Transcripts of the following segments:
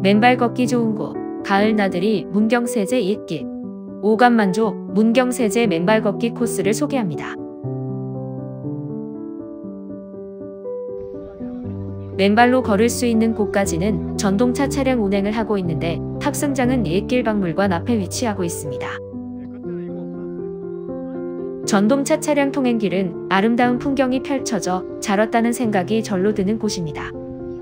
맨발 걷기 좋은 곳, 가을 나들이 문경세제 옛길. 오감만족 문경세제 맨발 걷기 코스를 소개합니다. 맨발로 걸을 수 있는 곳까지는 전동차 차량 운행을 하고 있는데 탑승장은 옛길 박물관 앞에 위치하고 있습니다. 전동차 차량 통행길은 아름다운 풍경이 펼쳐져 잘 왔다는 생각이 절로 드는 곳입니다.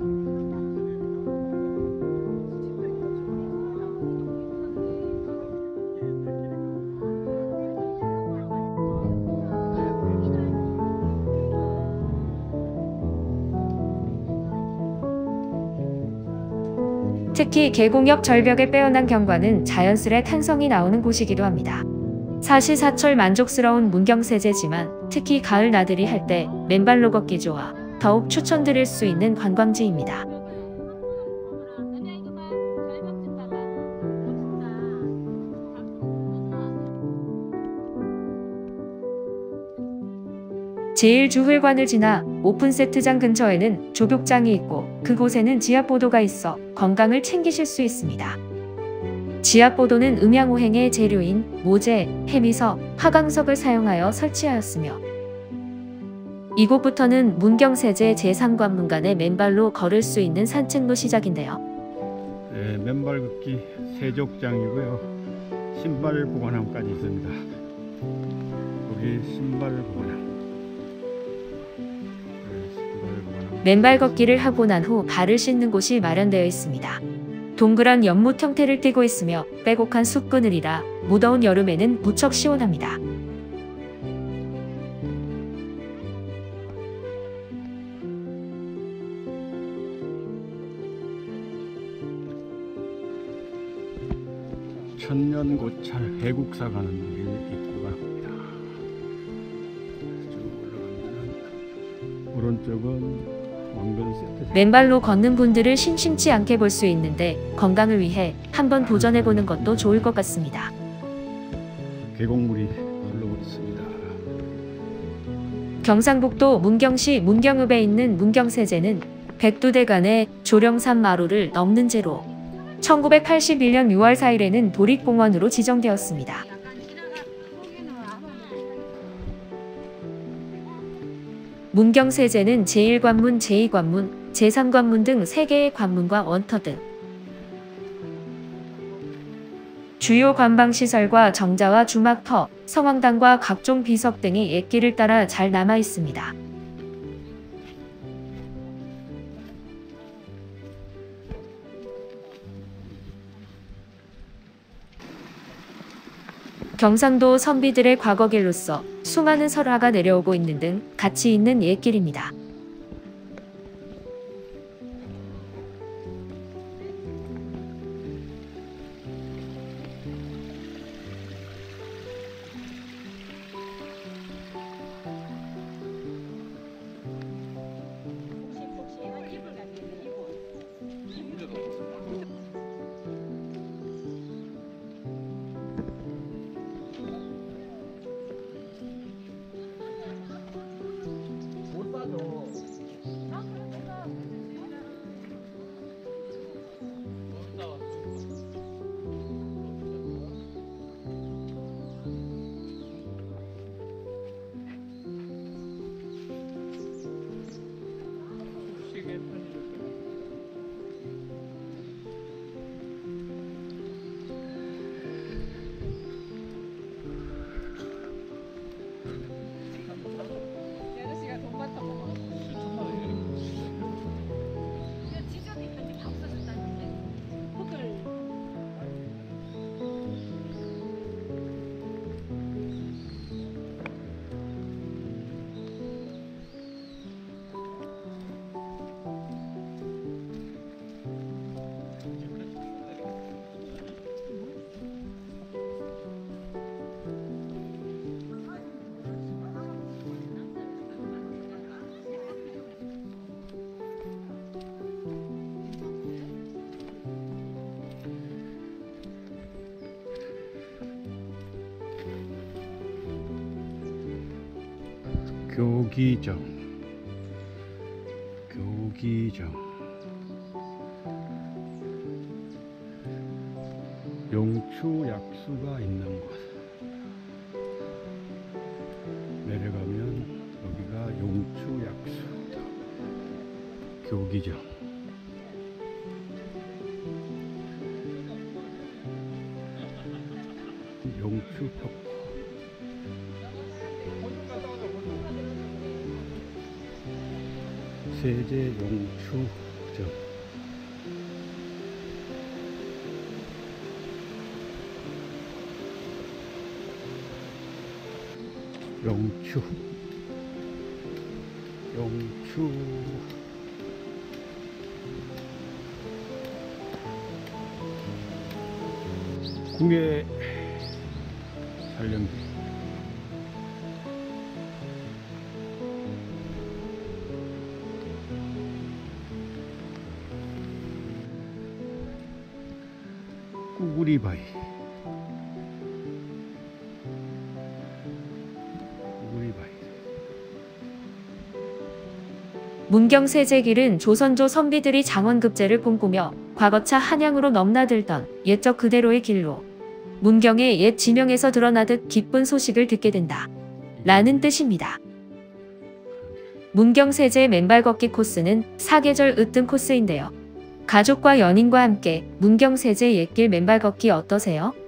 특히 계곡역 절벽의 빼어난 경관은 자연스레 탄성이 나오는 곳이기도 합니다. 사시사철 만족스러운 문경세제지만 특히 가을 나들이 할 때 맨발로 걷기 좋아 더욱 추천드릴 수 있는 관광지입니다. 제1주회관을 지나 오픈세트장 근처에는 조격장이 있고 그곳에는 지압보도가 있어 건강을 챙기실 수 있습니다. 지압보도는 음양오행의 재료인 모재, 해미서, 화강석을 사용하여 설치하였으며 이곳부터는 문경세제 제3관문간에 맨발로 걸을 수 있는 산책로 시작인데요. 네, 맨발 걷기 세족장이고요. 신발 보관함까지 있습니다. 거기 신발 보관함. 맨발 걷기를 하고 난 후 발을 씻는 곳이 마련되어 있습니다. 동그란 연못 형태를 띠고 있으며 빼곡한 숲그늘이라 무더운 여름에는 무척 시원합니다. 천년고찰 해국사 가는 길 입구가 합니다. 쭉 올라가면 오른쪽은 맨발로 걷는 분들을 심심치 않게 볼 수 있는데 건강을 위해 한번 도전해보는 것도 좋을 것 같습니다. 계곡물이 흘러오고 있습니다. 경상북도 문경시 문경읍에 있는 문경세제는 백두대간의 조령산 마루를 넘는 제로 1981년 6월 4일에는 도립공원으로 지정되었습니다. 문경세제는 제1관문, 제2관문, 제3관문 등 3개의 관문과 원터 등 주요 관방시설과 정자와 주막터, 성황당과 각종 비석 등이 옛길을 따라 잘 남아 있습니다. 경상도 선비들의 과거길로서 수많은 설화가 내려오고 있는 등 가치 있는 옛길입니다. 교기정 용추 약수가 있는 곳. 내려가면 여기가 용추 약수 교기장. 용추 폭포. 세제 용추점. 용추 국외 촬영지. 꾸구리바위. 문경세제길은 조선조 선비들이 장원급제를 꿈꾸며 과거차 한양으로 넘나들던 옛적 그대로의 길로 문경의 옛 지명에서 드러나듯 기쁜 소식을 듣게 된다 라는 뜻입니다. 문경세제 맨발 걷기 코스는 사계절 으뜸 코스인데요. 가족과 연인과 함께 문경세제 옛길 맨발 걷기 어떠세요?